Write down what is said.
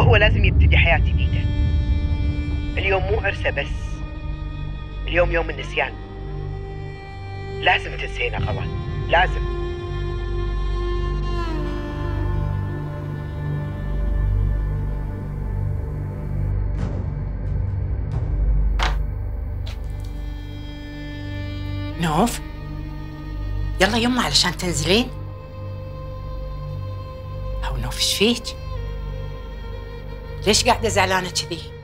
هو لازم يبتدي حياة جديدة. اليوم مو عرسه بس، اليوم يوم النسيان. لازم تنسينا غلا، لازم. نوف، يلا يما علشان تنزلين. أو نوف، ايش فيك؟ ليش قاعدة زعلانة كذي؟